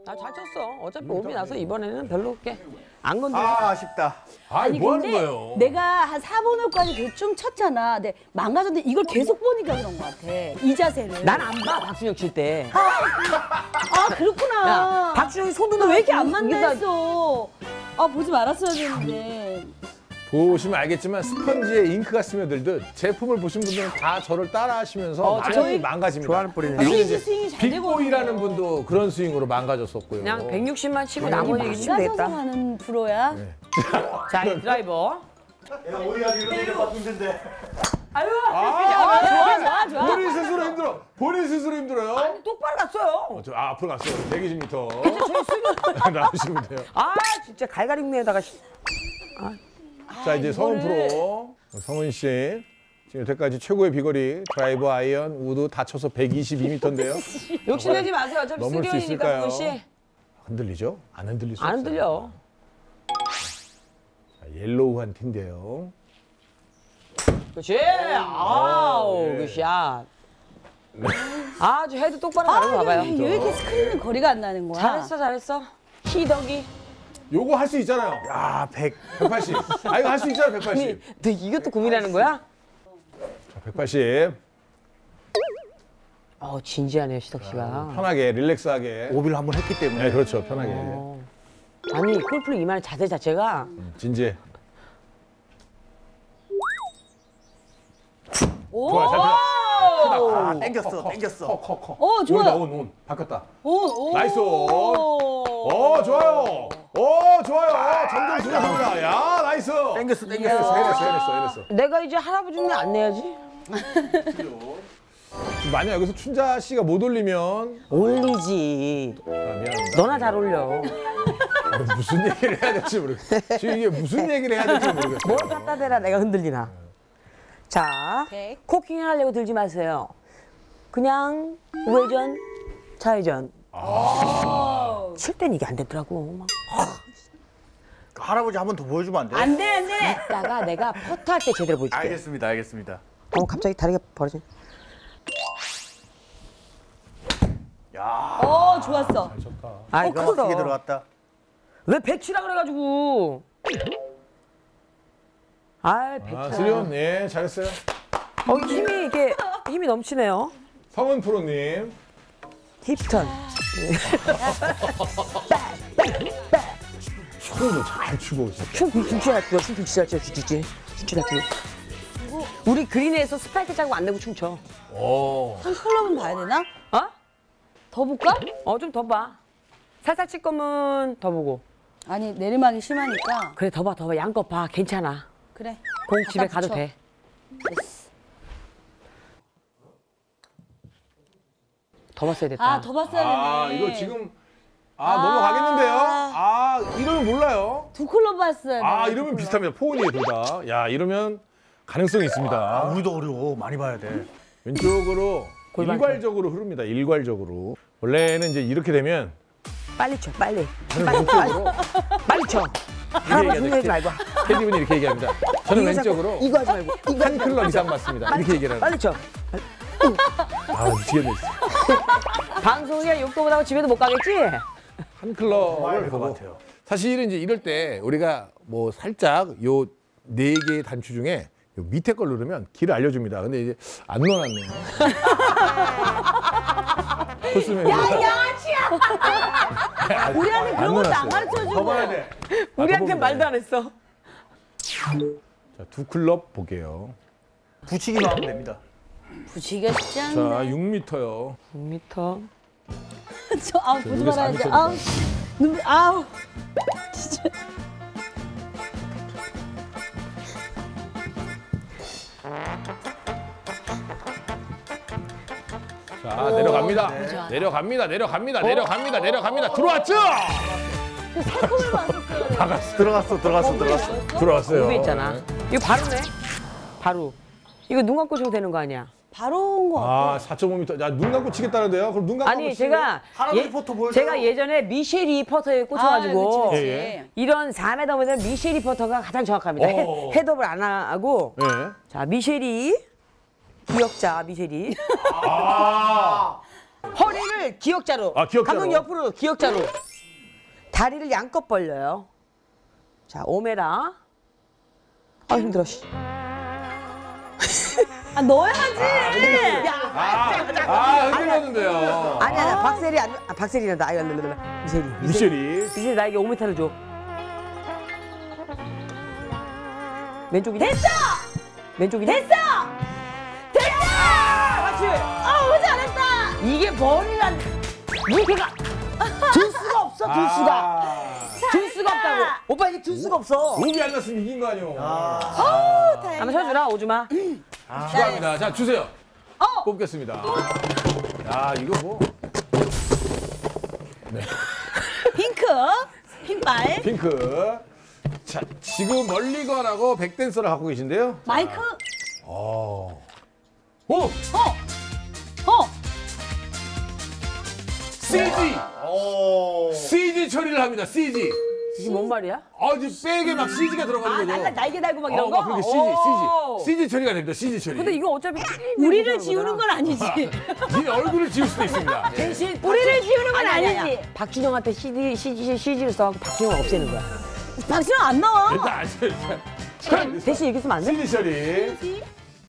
나 잘 쳤어. 어차피 오비 나서 이번에는 별로 안 건드려. 아, 아쉽다. 아니, 뭐 하는 거예요? 내가 한 4번 홀까지 대충 쳤잖아. 근데 망가졌는데 이걸 계속 보니까 그런 것 같아. 이 자세를. 난 안 봐, 박준혁 칠 때. 아, 그렇구나. 야, 박준혁이 손도 너 왜 이렇게 안 이게 다- 만났어? 아, 보지 말았어야 되는데. 보시면 알겠지만 스펀지에 잉크가 스며들듯 제품을 보신 분들은 다 저를 따라 하시면서 많이 저희 망가집니다. 좋아하는 뿌리네. 사실 스윙 이제 스윙이 잘 되거든요. 빅보이라는 분도 그런 스윙으로 망가졌었고요. 그냥 160만 치고 여기 나머지 치면 망가져서 되겠다. 하는 프로야? 자, 이 드라이버. 야, 우리가 이런 일을 받고 있는데. 아유, 좋아. 본인 스스로 힘들어. 본인 스스로 힘들어요. 똑바로 갔어요. 앞으로 갔어요. 120m. 나오시면 돼요. 아, 진짜 갈갈이네에다가. 자, 이제 성훈 프로. 성훈 씨. 지금 여태까지 최고의 비거리 드라이버, 아이언, 우드 다 쳐서 122m인데요. 욕심내지 마세요. 어차피 넘을 수 수련이니까, 있을까요? 성훈 씨. 흔들리죠? 안 흔들릴 수 안 없어요. 흔들려. 자, 옐로우한 티인데요. 그렇지. 아우, 네. 굿샷. 아주 헤드 똑바로 가는 거 봐봐요. 왜 이렇게 스크린은 거리가 안 나는 거야? 잘했어. 희덕이. 요거 할 수 있잖아요. 야, 180. 아, 이거 할 수 있잖아, 180. 너 이것도 고민하는 거야? 자, 180. 진지하네요, 희덕 씨가. 편하게, 릴렉스하게. 오비를 한번 했기 때문에. 네, 그렇죠. 편하게. 아니, 골프를 임하는 자세 자체가 진지해. 오! 좋아, 잘 들어. 아, 땡겼어. 오, 좋아요. 온. 바뀌었다. 오. 나이스. 좋아요. 좋아요. 점점 줄어듭니다. 야, 나이스. 땡겼어. 해냈어. 내가 이제 할아버지는 안 내야지. 지금 만약 여기서 춘자 씨가 못 올리면 올리지. 미안합니다. 너나 잘 올려. 무슨 얘기를 해야 될지 모르겠어요. 지금 이게 무슨 얘기를 해야 될지 모르겠어요. 뭘 갖다 대라 내가 흔들리나. 자, 오케이. 코킹 하려고 들지 마세요. 그냥 우회전, 좌회전. 칠 땐 이게 안 되더라고. 막. 할아버지 한 번 더 보여주면 안 돼? 안 돼. 이따가 내가 퍼트할 때 제대로 보여줄게. 알겠습니다. 갑자기 다리가 벌어져. 오, 좋았어. 잘 쳤다. 아, 이거 크게 들어갔다. 왜 배치라 그래가지고. 아, 배치. 수련, 네, 잘했어요. 힘이 넘치네요. 성은 프로님. 힙턴. 춤도 잘 추고 있어요. 춤 진짜 잘 추고, 춤 진짜 잘 추지. 진짜 잘 추고. 우리 그린에서 스파이크 짜고 안 내고 춤춰. 한 클럽은 봐야 되나? 어? 더 볼까? 좀 더 봐. 살살 칠 거면 더 보고. 아니, 내리막이 심하니까. 그래, 더 봐. 양껏 봐. 괜찮아. 그래. 공 집에 갖다 가도 붙여. 돼. 됐어. 더 봤어야 됐다. 더 봤어야 되네. 이거 지금 넘어가겠는데요? 이러면 몰라요. 두 클럽 봤어야 돼. 이러면 비슷합니다. 포은이에요, 둘 다. 야, 이러면 가능성이 있습니다. 우리도 어려워. 많이 봐야 돼. 왼쪽으로 골반 일괄적으로 흐릅니다. 일괄적으로. 원래는 이제 이렇게 되면 빨리 쳐, 빨리. 저는 왼쪽으로 빨리 쳐. 하나만 흥분하지 말고. 캐디분이 이렇게 얘기합니다. 저는 왼쪽으로 이거 하지 말고. 이거 한 클럽 이상 맞습니다. 이렇게 얘기를 합니다. 빨리 쳐. 미치겠네. 진짜. 방송이야 욕도 못하고 집에도 못 가겠지? 한 클럽을 될것 보고. 같아요. 사실은 이제 이럴 때 우리가 뭐 살짝 요 4개의 단추 중에 요 밑에 걸 누르면 길을 알려줍니다. 근데 이제 안 넣어놨네요. 코스면 우리한테 그런 것도 안 가르쳐주고. 더 봐야 돼. 우리한테 말도 안 했어. 자, 2클럽 볼게요. 붙이기만 하면 됩니다. 붙이기가 쉽지 자, 않네. 6m요. 6m. 보지 여기 말아야지. 4m. 아우. 진짜. 자, 내려갑니다. 내려갑니다. 들어왔죠? 살콤을 봤었어요. 들어갔어. 들어왔어요. 입에 있잖아. 이거 바로네. 바로. 이거 눈 감고 쳐도 되는 거 아니야? 바로 온 거 같아. 4.5m. 야, 눈 감고 치겠다는데요? 그럼 눈 감고 아니, 제가 할아버지 포토 보여줘요. 제가 예전에 미셸이 퍼터에 꽂혀가지고 그치. 예. 이런 4m보다 미셸이 퍼터가 가장 정확합니다. 오. 헤드업을 안 하고 네. 자, 미셸이 기억자 미셸이 허리를 기역자로. 아, 기역자로. 감독 옆으로 기역자로. 다리를 양껏 벌려요. 자, 오메라. 아, 힘들어. 씨. 아 넣어야지. 흔들렸는데요. 아니야, 박세리 안, 박세리란다. 아유, 미세리. 미셸이. 미세리 나에게 5m를 줘. 왼쪽이 됐어. 왼쪽이 됐어. 맞지? 아우 잘했다. 이게 머리란 무게가 들 수가 없어. 들 수가. 들 수가 없다고. 오빠 이게 들 수가 없어. 몸이 안 났으면 이긴 거 아니오. 한번 쳐주라, 오줌아. 축하합니다. 자, 주세요. 뽑겠습니다. 야, 이거 뭐. 핑크. 핑발. 핑크. 자, 지금 멀리건하고 백댄서를 갖고 계신데요. 마이크. 오! 어. CG! CG 처리를 합니다, CG. 이게 뭔 말이야? 이제 백에 막 CG가 들어가는 거죠. 날개 달고 막 이런 거? 막 그렇게 오. CG 처리가 됩니다, CG 처리. 근데 이거 어차피 우리를 지우는 건 아니지. 네 얼굴을 지울 수도 있습니다. 대신 우리를 지우는 건 아니, 아니지. 박준영한테 CG를 써갖고 박준영 없애는 거야. 박수영 안 나와. 일단 아시죠? 대신 이렇게 쓰면 안 돼? CG 처리. CG.